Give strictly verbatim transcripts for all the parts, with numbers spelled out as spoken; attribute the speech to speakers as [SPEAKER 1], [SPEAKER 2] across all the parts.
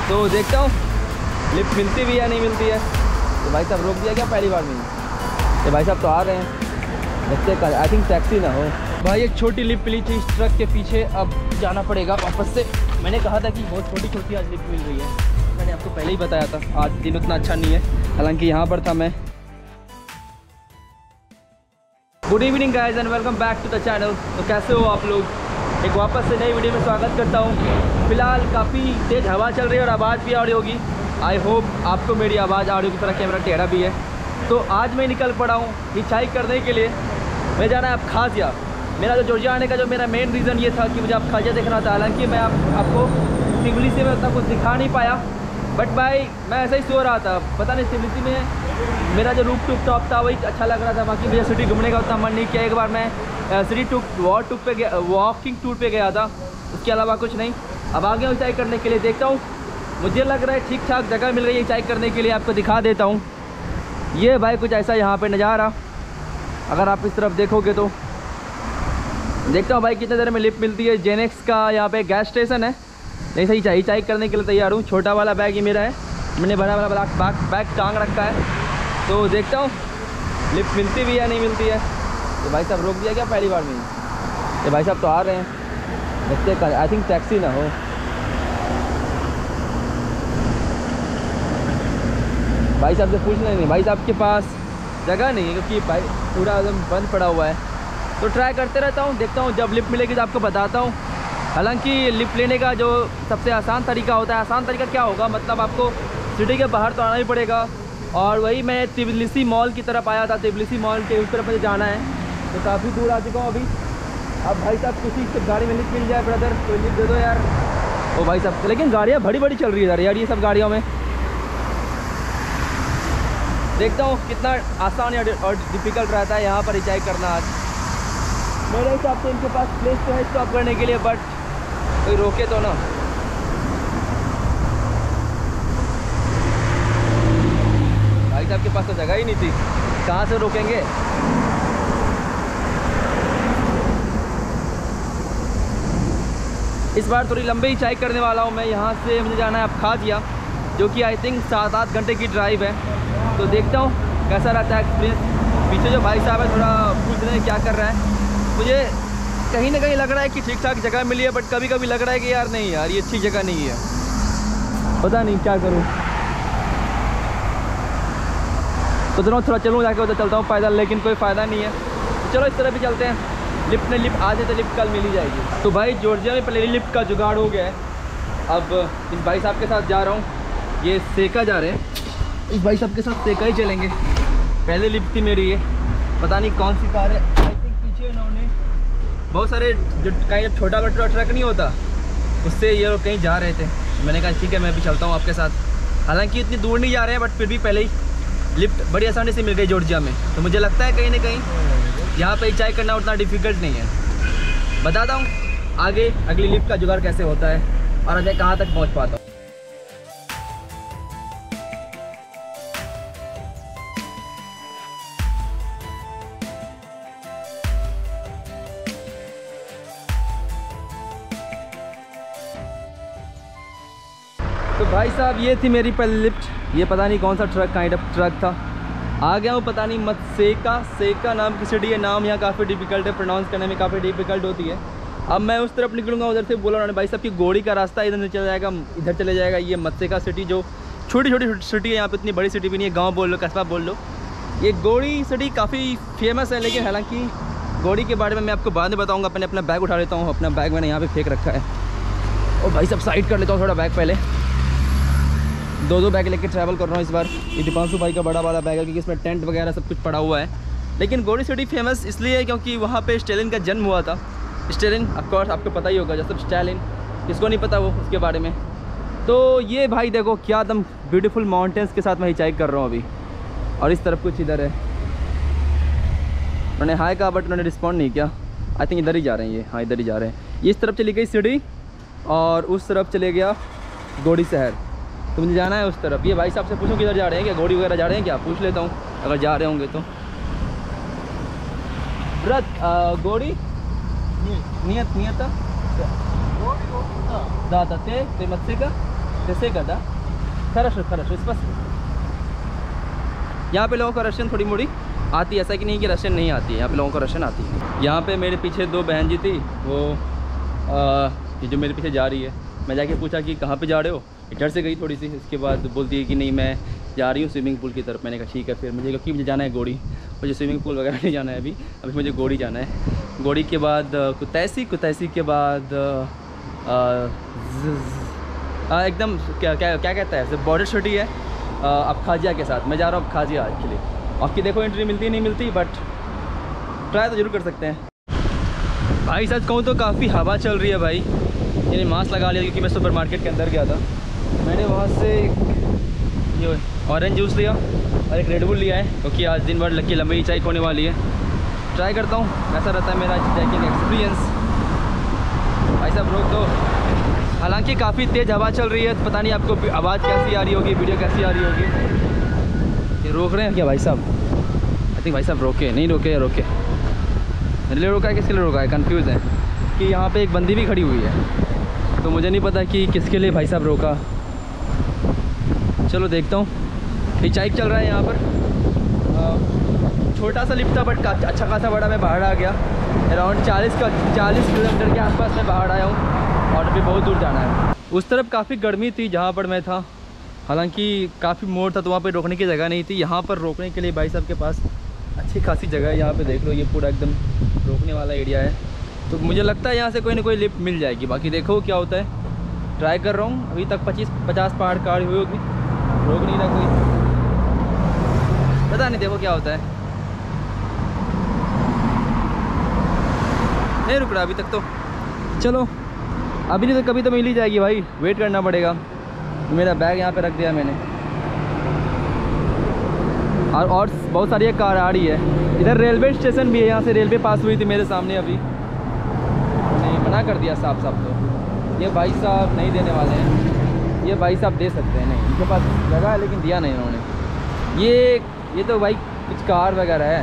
[SPEAKER 1] तो देखता हूँ लिफ्ट मिलती भी या नहीं मिलती है। तो भाई साहब रोक दिया क्या पहली बार में? तो भाई साहब तो आ रहे हैं, देखते हैं। आई थिंक टैक्सी ना हो। भाई एक छोटी लिफ्ट मिली थी इस ट्रक के पीछे, अब जाना पड़ेगा वापस से। मैंने कहा था कि बहुत छोटी छोटी आज लिफ्ट मिल रही है, मैंने आपको पहले ही बताया था। आज दिन उतना अच्छा नहीं है, हालांकि यहाँ पर था मैं। Good evening guys and welcome back to the channel. तो कैसे हो आप लोग? एक वापस से नई वीडियो में स्वागत करता हूँ। फिलहाल काफ़ी तेज़ हवा चल रही है और आवाज़ भी आ रही होगी। आई होप आपको मेरी आवाज़ आ रही होगी, तरह कैमरा टेढ़ा भी है। तो आज मैं निकल पड़ा हूँ हिचाइक करने के लिए। मैं जाना है अब खाजिया। मेरा जो जॉर्जिया आने का जो मेरा मेन रीज़न ये था कि मुझे अब खाजिया देखना था। हालांकि मैं आप, आपको तिबलिसी में उतना कुछ दिखा नहीं पाया, बट भाई मैं ऐसा ही सो रहा था। पता नहीं तिबलिसी में मेरा जो रूप टूप टॉप था वही अच्छा लग रहा था, बाकी मुझे सिटी घूमने का उतना मन नहीं किया। एक बार मैं सिटी टूर वॉक टूर पे गया, वॉकिंग टूर पे गया था, उसके अलावा कुछ नहीं। अब आगे हूँ हिचाइक करने के लिए, देखता हूँ। मुझे लग रहा है ठीक ठाक जगह मिल रही है हिचाइक करने के लिए। आपको दिखा देता हूँ। ये भाई कुछ ऐसा यहाँ पे नज़ारा, अगर आप इस तरफ देखोगे तो। देखता हूँ भाई कितने देर में लिफ्ट मिलती है। जेनेक्स का यहाँ पे गैस स्टेशन है। नहीं सही चाहिए हिचाइक करने के लिए तैयार हूँ। छोटा वाला बैग ही मेरा है, मैंने बड़ा वाला बैग बैग टांग रखा है। तो देखता हूँ लिफ्ट मिलती भी या नहीं मिलती है। तो भाई साहब रोक दिया क्या पहली बार में? तो भाई साहब तो आ रहे हैं, देखते हैं। आई थिंक टैक्सी ना हो। भाई साहब से पूछ नहीं, भाई साहब के पास जगह नहीं है क्योंकि भाई पूरा एकदम बंद पड़ा हुआ है। तो ट्राई करते रहता हूँ, देखता हूँ। जब लिफ्ट मिलेगी तो आपको बताता हूँ। हालांकि लिफ्ट लेने का जो सबसे आसान तरीका होता है, आसान तरीका क्या होगा, मतलब आपको सिटी के बाहर तो आना ही पड़ेगा। और वही मैं तिबलिसी मॉल की तरफ आया था, तिबलिसी मॉल के उस तरफ मुझे जाना है। तो काफ़ी दूर आ चुका हूँ अभी। अब भाई साहब किसी से गाड़ी में लिफ्ट मिल जाए ब्रदर, तो लिफ्ट दे दो यार। ओ भाई साहब, लेकिन गाड़ियाँ बड़ी बड़ी चल रही है यार, ये सब गाड़ियों में। देखता हूँ कितना आसान और डिफ़िकल्ट रहता है यहाँ पर हिचाइक करना। आज मेरे हिसाब से इनके पास प्लेस तो है स्टॉप करने के लिए, बट कोई रोके तो ना। भाई साहब के पास तो जगह ही नहीं थी, कहाँ से रोकेंगे? इस बार थोड़ी लंबी हिचाइक करने वाला हूँ मैं। यहाँ से मुझे जाना है अब खाजिया, जो कि आई थिंक सात आठ घंटे की ड्राइव है। तो देखता हूँ कैसा रहता है एक्सपीरियंस। पीछे जो भाई साहब है थोड़ा पूछ रहे हैं क्या कर रहा है। मुझे कहीं ना कहीं लग रहा है कि ठीक ठाक जगह मिली है, बट कभी कभी लग रहा है कि यार नहीं यार ये अच्छी जगह नहीं है, पता नहीं क्या करूँ। तो दोनों थोड़ा चलूँ जाके उधर चलता हूँ पैदल, लेकिन कोई फ़ायदा नहीं है। तो चलो इस तरह भी चलते हैं। लिफ्ट में लिफ्ट आज है तो लिफ्ट कल मिल ही जाएगी। तो भाई जॉर्जिया में पहले लिफ्ट का जुगाड़ हो गया है। अब इस भाई साहब के साथ जा रहा हूँ, ये सेका जा रहे हैं। इस भाई साहब के साथ सेका ही चलेंगे। पहले लिफ्ट थी मेरी, ये पता नहीं कौन सी कार है। आई थिंक पीछे इन्होंने बहुत सारे जो कहीं जब छोटा मोटा ट्रक नहीं होता उससे ये लोग कहीं जा रहे थे। मैंने कहा ठीक है मैं भी चलता हूँ आपके साथ। हालांकि इतनी दूर नहीं जा रहे हैं, बट फिर भी पहले ही लिफ्ट बड़ी आसानी से मिल गई जॉर्जिया में। तो मुझे लगता है कहीं ना कहीं यहाँ पे हिचाइक करना उतना डिफ़िकल्ट नहीं है। बताता हूँ आगे अगली लिफ्ट का जुगाड़ कैसे होता है और आगे कहाँ तक पहुँच पाता हूँ। तो भाई साहब ये थी मेरी पहली लिफ्ट। ये पता नहीं कौन सा ट्रक काइंड ऑफ ट्रक था। आ गया हूँ, पता नहीं मत सेका सेका नाम की सिटी है। नाम यहाँ काफ़ी डिफिकल्ट है, प्रोनाउंस करने में काफ़ी डिफिकल्ट होती है। अब मैं उस तरफ निकलूँगा, उधर से बोला उन्होंने भाई साहब की गोड़ी का रास्ता इधर से चला जाएगा, इधर चले जाएगा। ये मत्सेका सिटी जो छोटी छोटी सिटी है, यहाँ पे इतनी बड़ी सिटी भी नहीं है, गाँव बोल लो कस्बा बोल लो। ये गोड़ी सिटी काफ़ी फेमस है, लेकिन हालाँकि गोड़ी के बारे में मैं आपको बाद में बताऊँगा। अपने अपना बैग उठा लेता हूँ, अपना बैग मैंने यहाँ पर फेंक रखा है। और भाई साहब साइड कर लेता हूँ थोड़ा बैग पहले। दो दो बैग लेके ट्रैवल कर रहा हूँ इस बार। ये दीपांशु भाई का बड़ा वाला बैग है क्योंकि इसमें टेंट वगैरह सब कुछ पड़ा हुआ है। लेकिन गोड़ी सिटी फेमस इसलिए है क्योंकि वहाँ पे स्टालिन का जन्म हुआ था। स्टालिन ऑफकोर्स आपको पता ही होगा, जैसे स्टालिन, किसको नहीं पता वो उसके बारे में। तो ये भाई देखो क्या एकदम ब्यूटीफुल माउंटेन्स के साथ मैं हिचाइक कर रहा हूँ अभी। और इस तरफ कुछ इधर है, उन्होंने हाई कहा बट उन्होंने रिस्पॉन्ड नहीं किया। आई थिंक इधर ही जा रहे हैं ये, हाँ इधर ही जा रहे हैं। ये इस तरफ चली गई सिटी और उस तरफ चले गया गोड़ी शहर। तो मुझे जाना है उस तरफ। ये भाई साहब से पूछूं किधर जा रहे हैं, क्या गोड़ी वगैरह जा रहे हैं क्या, पूछ लेता हूँ अगर जा रहे होंगे तो। व्रत गोड़ी नियत नियत दादा ते ते मत्से का जैसे करता खरश खरश इस बस। यहाँ पे लोगों को रशियन थोड़ी मोड़ी आती है, ऐसा कि नहीं कि रशियन नहीं आती है, यहाँ पे लोगों को रशियन आती है। यहाँ पे मेरे पीछे दो बहन जी थी, वो आ, ये जो मेरे पीछे जा रही है, मैं जाके पूछा कि कहाँ पे जा रहे हो, इधर से गई थोड़ी सी, इसके बाद बोलती है कि नहीं मैं जा रही हूँ स्विमिंग पूल की तरफ। मैंने कहा ठीक है फिर, मुझे क्योंकि मुझे जाना है गोड़ी, मुझे स्विमिंग पूल वगैरह नहीं जाना है अभी, अभी मुझे गोड़ी जाना है। गोड़ी के बाद कुतैसी, कुतैसी के बाद एकदम क्या क्या क्या कहता है, बॉर्डर सिटी है अबखाजिया के साथ। मैं जा रहा हूँ अबखाजिया आज के लिए। आपकी देखो एंट्री मिलती नहीं मिलती, बट ट्राई तो जरूर कर सकते हैं। भाई सच कहूँ तो काफ़ी हवा चल रही है भाई। मैंने मास्क लगा लिया क्योंकि मैं सुपर मार्केट के अंदर गया था। मैंने वहाँ से ये ऑरेंज जूस लिया और एक रेड बुल लिया है, क्योंकि आज दिन भर लकी लंबी चाय होने वाली है। ट्राई करता हूँ कैसा रहता है मेरा ट्रैकिंग एक्सपीरियंस। भाई साहब रोक दो। हालांकि काफ़ी तेज़ हवा चल रही है, तो पता नहीं आपको आवाज़ कैसी आ रही होगी, वीडियो कैसी आ रही होगी। ये रोक रहे हैं क्या भाई साहब? आई थिंक भाई साहब रोके नहीं, रोके या रोके मेरे लिए रोका है, किसके लिए रोका है, कंफ्यूज है। कि यहाँ पे एक बंदी भी खड़ी हुई है, तो मुझे नहीं पता कि किसके लिए भाई साहब रोका। चलो देखता हूँ। हिचाइक चल रहा है यहाँ पर। छोटा सा लिफ्ट था बट अच्छा खासा बड़ा। मैं बाहर आ गया, अराउंड चालीस का चालीस किलोमीटर के आसपास मैं बाहर आया हूँ और अभी बहुत दूर जाना है। उस तरफ काफ़ी गर्मी थी जहाँ पर मैं था, हालांकि काफ़ी मोड़ था तो वहाँ पे रोकने की जगह नहीं थी। यहाँ पर रोकने के लिए भाई साहब के पास अच्छी खासी जगह है। यहाँ पे देख लो, ये पूरा एकदम रोकने वाला एरिया है, तो मुझे लगता है यहाँ से कोई ना कोई लिफ्ट मिल जाएगी। बाकी देखो क्या होता है, ट्राई कर रहा हूँ। अभी तक पच्चीस पचास पहाड़ कार हुई होगी, रोक नहीं रहा कोई, पता नहीं, देखो क्या होता है। नहीं रुक रहा अभी तक तो। चलो अभी नहीं तो कभी तो मिल ही जाएगी भाई, वेट करना पड़ेगा। मेरा बैग यहाँ पे रख दिया मैंने, और और बहुत सारी कार आ रही है। इधर रेलवे स्टेशन भी है, यहाँ से रेलवे पास हुई थी मेरे सामने अभी। नहीं मना कर दिया साफ साफ, तो ये भाई साहब नहीं देने वाले हैं। ये भाई साहब दे सकते हैं, नहीं इनके पास जगह है लेकिन दिया नहीं उन्होंने। ये ये तो भाई कुछ कार वगैरह है।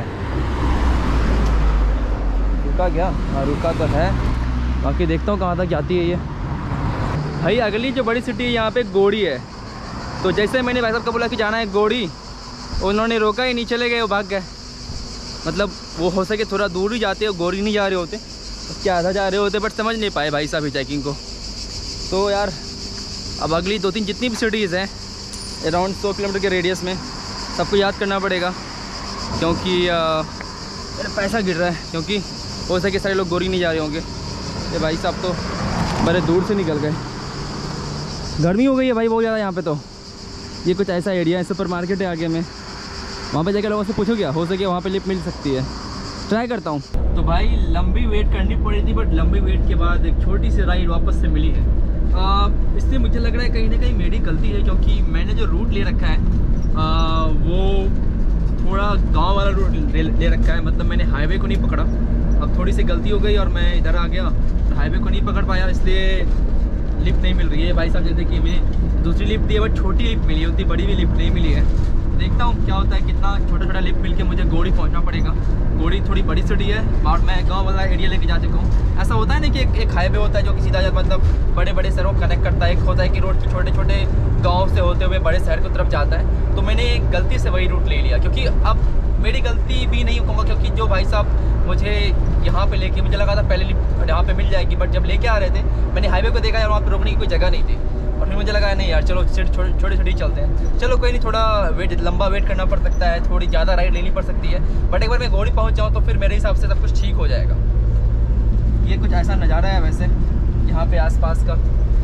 [SPEAKER 1] रुका क्या? हाँ रुका तो है, बाकी देखता हूँ कहाँ तक जाती है ये। भाई अगली जो बड़ी सिटी है यहाँ पे गोड़ी है, तो जैसे मैंने भाई साहब को बोला कि जाना है गोड़ी, उन्होंने रोका ही नहीं, चले गए, वो भाग गए। मतलब वो हो सके थोड़ा दूर ही जाते हो, गोड़ी नहीं जा रहे होते, उसके आधा जा रहे होते, बट समझ नहीं पाए भाई साहब हिचाइकिंग को। तो यार अब अगली दो तीन जितनी भी सिटीज़ हैं अराउंड सौ किलोमीटर के रेडियस में, सबको याद करना पड़ेगा, क्योंकि मेरा पैसा गिर रहा है। क्योंकि हो सके सारे लोग गोरी नहीं जा रहे होंगे। ये भाई साहब तो बड़े दूर से निकल गए। गर्मी हो गई है भाई बहुत ज़्यादा यहाँ पे। तो ये कुछ ऐसा एरिया है, सुपर मार्केट है आगे में, वहाँ पे जाकर लोगों से पूछो क्या हो सके वहाँ पे लिफ्ट मिल सकती है। ट्राई करता हूँ। तो भाई लंबी वेट करनी पड़ी थी, बट लंबी वेट के बाद एक छोटी सी राइड वापस से मिली है। इसलिए मुझे लग रहा है कहीं ना कहीं मेरी गलती है, क्योंकि मैंने जो रूट ले रखा है आ, वो थोड़ा गांव वाला रूट ले रखा है। मतलब मैंने हाईवे को नहीं पकड़ा। अब थोड़ी सी गलती हो गई और मैं इधर आ गया, हाईवे को नहीं पकड़ पाया, इसलिए लिफ्ट नहीं मिल रही है। भाई साहब जैसे कि मैं दूसरी लिफ्ट दी है, बट छोटी लिफ्ट मिली है, उतनी बड़ी भी लिफ्ट नहीं मिली है। देखता हूँ क्या होता है, कितना छोटा छोटा लिफ्ट मिल के मुझे गोड़ी पहुँचना पड़ेगा। गोड़ी थोड़ी बड़ी सिटी है और मैं गांव वाला एरिया लेके जा चुका हूँ। ऐसा होता है ना कि एक, एक हाईवे होता है जो कि सीधा मतलब बड़े बड़े शहरों को कनेक्ट करता है। एक होता है कि रोड छोटे छोटे गाँव से होते हुए बड़े शहर की तरफ जाता है। तो मैंने एक गलती से वही रूट ले लिया, क्योंकि अब मेरी गलती भी नहीं कहूँगा, क्योंकि जो भाई साहब मुझे यहाँ पे लेके, मुझे लगा था पहले लिफ्ट यहाँ पे मिल जाएगी, बट जब लेके आ रहे थे मैंने हाईवे को देखा यार वहाँ पे रोकने की कोई जगह नहीं थी। और फिर मुझे लगा नहीं यार चलो छोटे छोटे छोटे चलते हैं। चलो कोई नहीं, थोड़ा वेट लंबा वेट करना पड़ सकता है, थोड़ी ज़्यादा राइड लेनी पड़ सकती है, बट एक बार मैं गोड़ी पहुँच जाऊँ तो फिर मेरे हिसाब से सब कुछ ठीक हो जाएगा। ये कुछ ऐसा नज़ारा है वैसे यहाँ पे आसपास का।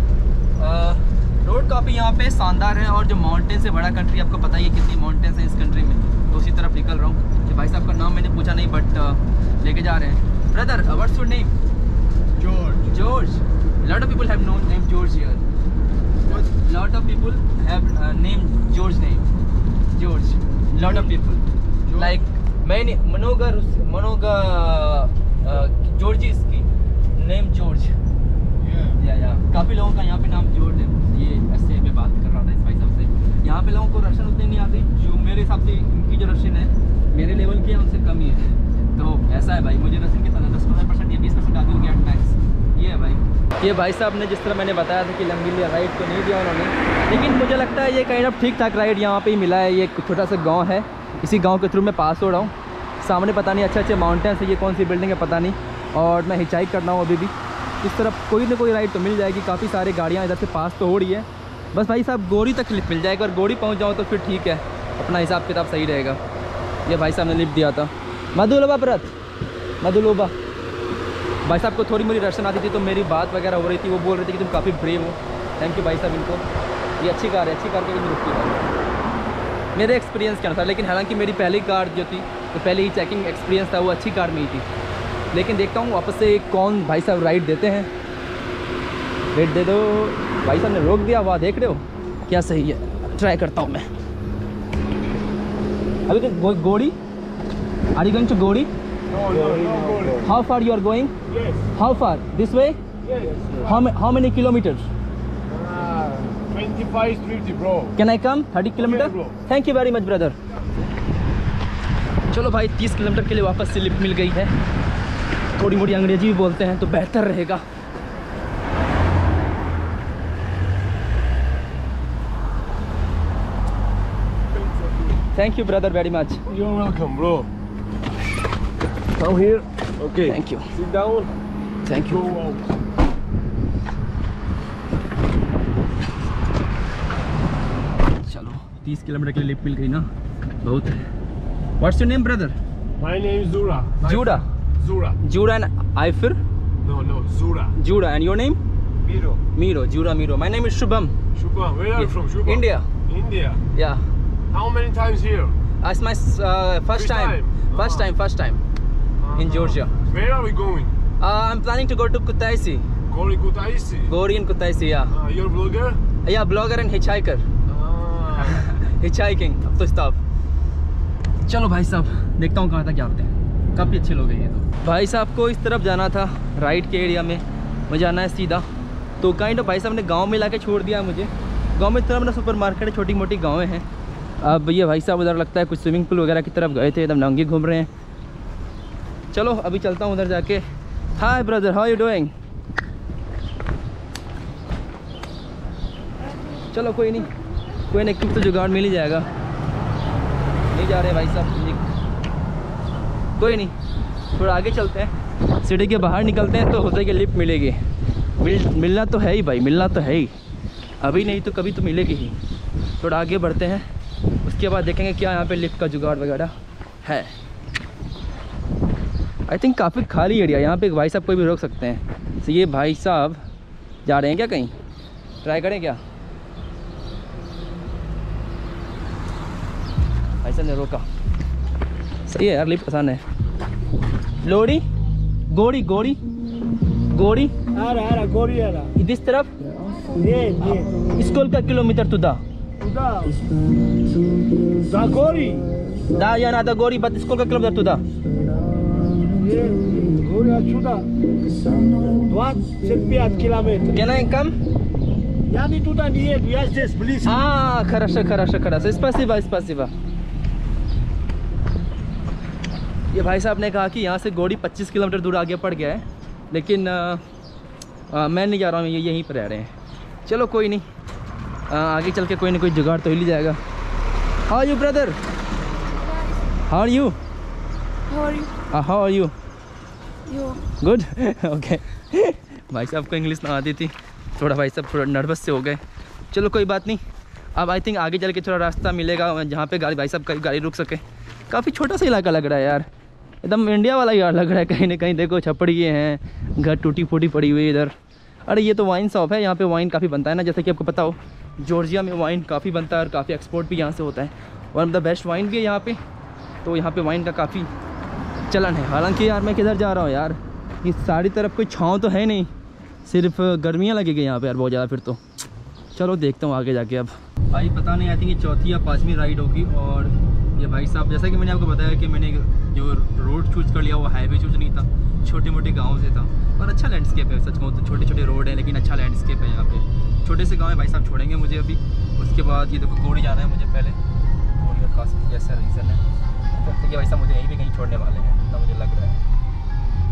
[SPEAKER 1] रोड काफ़ी यहाँ पे शानदार है, और जो माउंटेन से बड़ा कंट्री, आपको पता ही है कितनी माउंटेन्स है इस कंट्री में। तो उसी तरफ निकल रहा हूँ। कि भाई साहब का नाम मैंने पूछा नहीं, बट लेके जा रहे हैं। Brother what's your name?
[SPEAKER 2] George.
[SPEAKER 1] George. Lot of people have known name George here.
[SPEAKER 2] What?
[SPEAKER 1] Lot of people have uh, named George name. George. Lot of people.
[SPEAKER 2] George?
[SPEAKER 1] Like many Manoga Manoga uh, Georges की name George.
[SPEAKER 2] Yeah.
[SPEAKER 1] या या काफ़ी लोगों का यहाँ पे नाम George है। ये ऐसे मैं बात कर रहा था इस भाई साहब से। यहाँ पे लोगों को रशियन उतनी नहीं आती, जो मेरे हिसाब से इनकी जो रशियन है मेरे लेवल की है उनसे कम ही है। तो ऐसा है भाई, मुझे रशियन कितना दस पंद्रह परसेंट या बीस परसेंट आती होगी एट मैक्स। ये है भाई। ये भाई साहब ने जिस तरह मैंने बताया था कि लंबी राइड तो नहीं दिया उन्होंने, लेकिन मुझे लगता है ये काइंड ऑफ ठीक ठाक राइड यहाँ पे ही मिला है। ये एक छोटा सा गांव है, इसी गांव के थ्रू मैं पास हो रहा हूँ। सामने पता नहीं अच्छे अच्छे माउंटेन्स है, ये कौन सी बिल्डिंग है पता नहीं, और मैं हिचाइक कर रहा हूँ अभी भी। इस तरफ कोई ना कोई राइड तो मिल जाएगी, काफ़ी सारी गाड़ियाँ इधर से पास तो हो रही है। बस भाई साहब गोरी तक लिफ्ट मिल जाएगा, और गोरी पहुँच जाऊँ तो फिर ठीक है, अपना हिसाब किताब सही रहेगा। ये भाई साहब ने लिफ्ट दिया था। मधुलोबा प्रत मधुलोबा भाई साहब को थोड़ी मोड़ी रशन आती थी, तो मेरी बात वगैरह हो रही थी, वो बोल रहे थे कि तुम काफ़ी ब्रेव हो। थैंक यू भाई साहब इनको। ये अच्छी कार है, अच्छी कार के लिए रुकती है मेरे एक्सपीरियंस के अनुसार। लेकिन हालांकि मेरी पहली कार जो थी, तो पहले ही चेकिंग एक्सपीरियंस था, वो अच्छी कार में ही थी। लेकिन देखता हूँ वापस से कौन भाई साहब राइड देते हैं। रेट दे दो भाई साहब ने रोक दिया, वाह देख रहे हो क्या सही है। ट्राई करता हूँ मैं अभी तो go, Gori are you going to Gori?
[SPEAKER 2] No, no, no, no.
[SPEAKER 1] How far you are going?
[SPEAKER 2] Yes.
[SPEAKER 1] How far? This way?
[SPEAKER 2] Yes.
[SPEAKER 1] How, ma how many kilometers?
[SPEAKER 2] Uh, twenty-five, thirty, bro.
[SPEAKER 1] Can I come? thirty kilometer?
[SPEAKER 2] bro.
[SPEAKER 1] Thank you very much, brother. चलो भाई तीस kilometre के लिए वापस से lift मिल गई है। थोड़ी मोटी अंग्रेजी भी बोलते हैं तो बेहतर रहेगा। Thank you, brother, very much.
[SPEAKER 2] You're welcome, bro. Come here. Okay.
[SPEAKER 1] Thank you.
[SPEAKER 2] Sit down.
[SPEAKER 1] Thank you.
[SPEAKER 2] Go out.
[SPEAKER 1] चलो तीस किलोमीटर के लिए लिफ्ट मिल गई ना, बहुत है। What's your name, brother?
[SPEAKER 2] My name is Zura. My
[SPEAKER 1] Judah.
[SPEAKER 2] Zura.
[SPEAKER 1] Judah and Aifir.
[SPEAKER 2] No, no, Zura.
[SPEAKER 1] Judah, and your name?
[SPEAKER 2] Miro.
[SPEAKER 1] Miro. Judah Miro. My name is Shubham.
[SPEAKER 2] Shubham. Where are you from, Shubham?
[SPEAKER 1] India.
[SPEAKER 2] India.
[SPEAKER 1] Yeah.
[SPEAKER 2] How many times here?
[SPEAKER 1] Uh, it's my uh, first,
[SPEAKER 2] First
[SPEAKER 1] time.
[SPEAKER 2] time.
[SPEAKER 1] First
[SPEAKER 2] Ah.
[SPEAKER 1] time. First time in
[SPEAKER 2] Uh-huh.
[SPEAKER 1] Georgia.
[SPEAKER 2] Where are we going?
[SPEAKER 1] Uh, I'm planning to go to Kutaisi.
[SPEAKER 2] Gori Kutaisi.
[SPEAKER 1] Gori in Kutaisi, yeah.
[SPEAKER 2] Uh, you're a blogger?
[SPEAKER 1] Yeah, blogger and hitchhiker.
[SPEAKER 2] Ah.
[SPEAKER 1] Hitchhiking. अब तो stop. चलो भाई साहब देखता हूँ कहाँ तक जाते हैं। काफ़ी अच्छे लोग हैं ये तो। भाई साहब को इस तरफ जाना था, राइट के एरिया में मुझे जाना है सीधा। तो काइंड ऑफ भाई साहब ने गांव में ला के छोड़ दिया मुझे। गांव में तरफ ना सुपर मार्केट है, छोटी मोटी गाँवें हैं। अब ये भाई साहब उधर लगता है कुछ स्विमिंग पूल वगैरह की तरफ गए थे, एकदम नंगे घूम रहे हैं। चलो अभी चलता हूँ उधर जाके। Hi brother, how you doing? चलो कोई नहीं, कोई नहीं, कुछ तो जुगाड़ मिल ही जाएगा। नहीं जा रहे भाई साहब, कोई नहीं, थोड़ा आगे चलते हैं, सिटी के बाहर निकलते हैं तो होता है कि लिफ्ट मिलेगी। मिल मिलना तो है ही भाई, मिलना तो है ही, अभी नहीं तो कभी तो मिलेगी ही। थोड़ा आगे बढ़ते हैं, उसके बाद देखेंगे क्या यहाँ पे लिफ्ट का जुगाड़ वगैरह है। आई थिंक काफ़ी खाली एरिया, यहाँ पे भाई साहब कोई भी रोक सकते हैं। तो ये भाई साहब जा रहे हैं क्या कहीं? ट्राई करें क्या? भाई साहब ने रोका, सही है यार, लिफ्ट आसान है। लोड़ी गोड़ी गोड़ी गोड़ी
[SPEAKER 2] आ रहा, आ रहा, गोरी आ रहा।
[SPEAKER 1] इस तरफ
[SPEAKER 2] ये, ये।
[SPEAKER 1] स्कूल का किलोमीटर तुदा
[SPEAKER 2] Da. Da Gori.
[SPEAKER 1] दा या ना दा गोरी बट स्कूल का किलोमीटर तुदा
[SPEAKER 2] ये Gori отсюда. двадцать пять километров.
[SPEAKER 1] Can I come?
[SPEAKER 2] Я не туда не еду, я здесь близко.
[SPEAKER 1] А, хорошо, хорошо, хорошо, спасибо, спасибо। ये भाई साहब ने कहा कि यहाँ से गोड़ी पच्चीस किलोमीटर दूर आगे पड़ गया है, लेकिन आ, आ, मैं नहीं जा रहा हूँ, ये यहीं पर रह रहे हैं। चलो कोई नहीं, आ, आगे चल के कोई ना कोई जुगाड़ तो ही ले जाएगा। How you brother? How are you?
[SPEAKER 3] How are you?
[SPEAKER 1] How are you?
[SPEAKER 3] You.
[SPEAKER 1] Good okay. भाई साहब को इंग्लिश ना आती थी, थोड़ा भाई साहब थोड़ा नर्वस से हो गए। चलो कोई बात नहीं, अब आई थिंक आगे चल के थोड़ा रास्ता मिलेगा जहाँ पे गाड़ी भाई साहब का गाड़ी रुक सके। काफ़ी छोटा सा इलाका लग रहा है यार, एकदम इंडिया वाला यार लग रहा है। कहीं ना कहीं देखो छपड़िए हैं, घर टूटी फूटी पड़ी हुई है इधर। अरे ये तो वाइन शॉप है, यहाँ पे वाइन काफ़ी बनता है ना, जैसे कि आपको पता हो जॉर्जिया में वाइन काफ़ी बनता है और काफ़ी एक्सपोर्ट भी यहाँ से होता है। One of the best wine भी है यहाँ पे, तो यहाँ पे वाइन का काफ़ी चलन है। हालांकि यार मैं किधर जा रहा हूँ यार, ये सारी तरफ कोई छाँव तो है नहीं, सिर्फ गर्मियाँ लगेगी यहाँ पे यार बहुत ज़्यादा। फिर तो चलो देखता हूँ आगे जाके। अब भाई पता नहीं, आई थिंक ये चौथी या पाँचवीं राइड होगी। और ये भाई साहब जैसा कि मैंने आपको बताया कि मैंने जो रोड चूज़ कर लिया वो हाईवे चूज़ नहीं था, छोटे मोटे गाँव से था। और अच्छा लैंडस्केप है, सच कहूँ तो छोटे छोटे रोड है लेकिन अच्छा लैंडस्केप है यहाँ पे। छोटे से गाँव में भाई साहब छोड़ेंगे मुझे अभी, उसके बाद ये देखो गोड़ी जाना है मुझे पहले। गोड़ी का खास जैसा रीज़न है तो भाई साहब मुझे यहीं भी कहीं छोड़ने वाले हैं, इतना मुझे लग रहा है।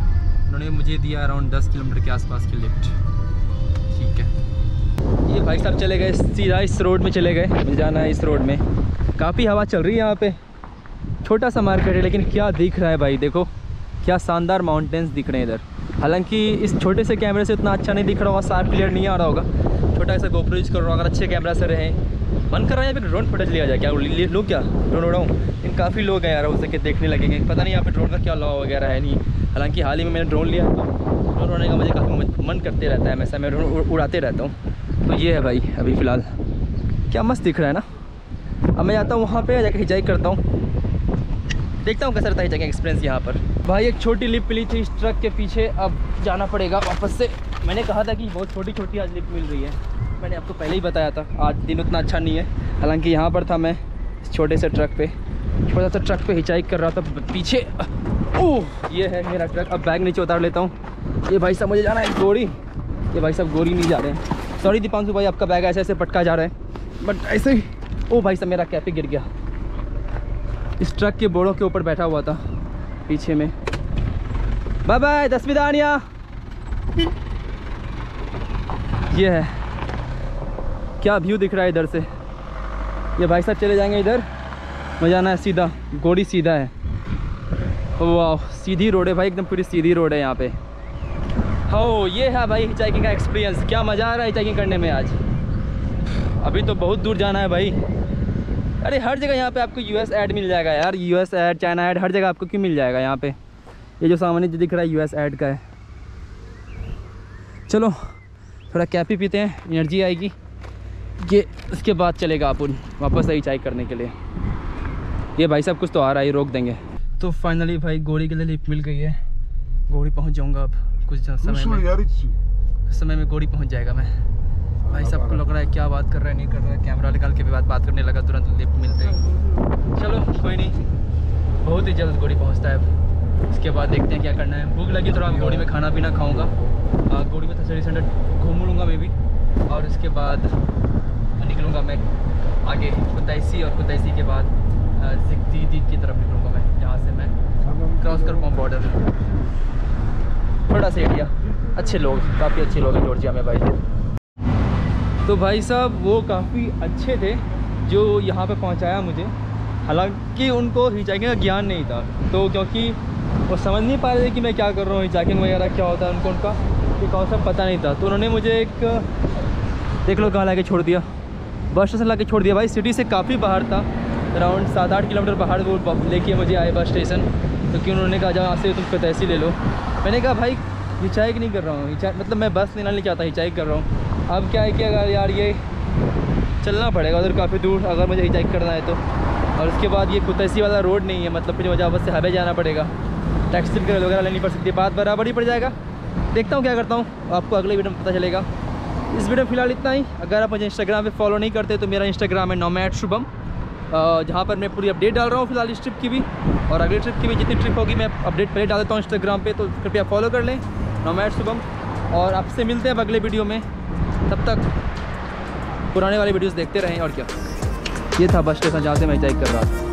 [SPEAKER 1] उन्होंने मुझे दिया अराउंड दस किलोमीटर के आसपास की लिफ्ट। ठीक है, ये भाई साहब चले गए सीधा इस रोड में चले गए, मुझे जाना है इस रोड में। काफ़ी हवा चल रही है यहाँ पे, छोटा सा मार्केट है लेकिन क्या दिख रहा है भाई, देखो क्या शानदार माउंटेन्स दिख रहे हैं इधर। हालांकि इस छोटे से कैमरे से उतना अच्छा नहीं दिख रहा होगा, साफ क्लियर नहीं आ रहा होगा, छोटा सा गोप्रो यूज़ कर रहा हूँ। अगर अच्छे कैमरा से रहे, मन कर रहा है यहाँ पे ड्रोन फुटेज लिया जाए, क्या लो क्या ड्रोन उड़ाऊँ, लेकिन काफ़ी लोग हैं यार उससे के देखने लगेंगे, पता नहीं यहाँ पे ड्रोन का क्या लॉ वगैरह है नहीं। हालांकि हाल ही में मैंने ड्रोन लिया तो ड्रोन उड़ाने का मुझे काफ़ी मन करते रहता है, हमेशा मैं ड्रोन उड़ाते रहता हूँ। तो ये है भाई अभी फ़िलहाल, क्या मस्त दिख रहा है ना। अब मैं जाता हूँ वहाँ पर जाकर हिचाई करता हूँ, देखता हूँ कैसा रहता है एक्सपीरियंस यहाँ पर। भाई एक छोटी लिप मिली थी इस ट्रक के पीछे, अब जाना पड़ेगा वापस से। मैंने कहा था कि बहुत छोटी छोटी आज लिप मिल रही है, मैंने आपको पहले ही बताया था। आज दिन उतना अच्छा नहीं है, हालांकि यहाँ पर था मैं इस छोटे से ट्रक पे, छोटा सा ट्रक पे हिचाइक कर रहा था पीछे। ओह ये है मेरा ट्रक, अब बैग नीचे उतार लेता हूँ। ये भाई साहब मुझे जाना है गोरी, ये भाई साहब गोरी नहीं जा रहे हैं, सॉरी दीपांशु भाई, आपका बैग ऐसे ऐसे पटका जा रहा है, बट ऐसे ही। ओ भाई साहब मेरा कैप ही गिर गया, इस ट्रक के बोड़ों के ऊपर बैठा हुआ था पीछे में। बाय बाय दसविदानिया। ये है, क्या व्यू दिख रहा है इधर से। ये भाई साहब चले जाएंगे इधर, मुझे जाना है सीधा, गोड़ी सीधा है। वाह सीधी रोड है भाई, एकदम पूरी सीधी रोड है यहाँ पे। हो ये है भाई हिचाइकिंग का एक्सपीरियंस, क्या मज़ा आ रहा है हिचाइकिंग करने में आज। अभी तो बहुत दूर जाना है भाई। अरे हर जगह यहाँ पे आपको यूएस ऐड मिल जाएगा यार, यूएस ऐड, चाइना ऐड, हर जगह आपको क्यों मिल जाएगा यहाँ पे। ये जो सामने जो दिख रहा है यूएस ऐड का है। चलो थोड़ा कैफी पीते हैं, एनर्जी आएगी, ये इसके बाद चलेगा अपन वापस से चाय करने के लिए। ये भाई साहब कुछ तो आ रहा है, रोक देंगे। तो फाइनली भाई गोरी के लिए लिफ्ट मिल गई है, गोरी पहुँच जाऊँगा अब कुछ समय में, कुछ समय में गोरी पहुँच जाएगा मैं। भाई साहब को लग रहा है क्या बात कर रहा है नहीं कर रहा है, कैमरा निकाल के भी बात बात करने लगा तुरंत लिफ्ट मिलते ही। चलो कोई नहीं, बहुत ही जल्द गोड़ी पहुंचता है। अब इसके बाद देखते हैं क्या करना है। भूख लगी थोड़ा, गोड़ी में खाना पीना खाऊंगा, गोड़ी में तसली सेंटर घूम लूँगा मैं भी, और इसके बाद निकलूँगा मैं आगे कुतैसी, और कुतैसी के बाद जिगदी की तरफ निकलूँगा मैं, जहाँ से मैं क्रॉस कर पाऊँ बॉर्डर। थोड़ा सा एरिया, अच्छे लोग, काफ़ी अच्छे लोग हैं जॉर्जिया में भाई। तो भाई साहब वो काफ़ी अच्छे थे जो यहाँ पे पहुँचाया मुझे, हालांकि उनको हिचाइकिंग का ज्ञान नहीं था, तो क्योंकि वो समझ नहीं पा रहे थे कि मैं क्या कर रहा हूँ, हिचाइकिंग वगैरह क्या होता है, उनको उनका ये कॉन्सेप्ट पता नहीं था। तो उन्होंने मुझे एक, देख लो कहाँ ला के छोड़ दिया, बस स्टेशन ला के छोड़ दिया भाई। सिटी से काफ़ी बाहर था, अराउंड सात आठ किलोमीटर बाहर वो लेके मुझे आए बस स्टेशन। क्योंकि उन्होंने कहा जहाँ से तुम कुतैसी ले लो, मैंने कहा भाई हिचाइक नहीं कर रहा हूँ, हिचाइक मतलब मैं बस लेना नहीं चाहता, हिचाइक कर रहा हूँ। अब क्या है कि अगर यार ये चलना पड़ेगा उधर काफ़ी दूर अगर मुझे हिचाइक करना है तो, और उसके बाद ये कुतैसी वाला रोड नहीं है, मतलब फिर मुझे वापस से हाईवे जाना पड़ेगा, टैक्सी वगैरह लेनी पड़ सकती है, बात बराबर ही पड़ जाएगा। देखता हूँ क्या करता हूँ, आपको अगले वीडियो में पता चलेगा। इस वीडियो में फिलहाल इतना ही। अगर आप मुझे इंस्टाग्राम पे फॉलो नहीं करते तो मेरा इंस्टाग्राम है नोमैड शुभम, जहाँ पर मैं पूरी अपडेट डाल रहा हूँ फिलहाल इस ट्रिप की भी, और अगली ट्रिप की भी जितनी ट्रिप होगी मैं अपडेट पहले डाल देता हूँ इंस्टाग्राम पे, तो कृपया फॉलो कर लें नोमैड शुभम। और आपसे मिलते हैं अब अगले वीडियो में, तब तक पुराने वाले वीडियोस देखते रहें। और क्या, ये था बस स्टेशन जहाँ से मैं हिचाइक कर रहा था।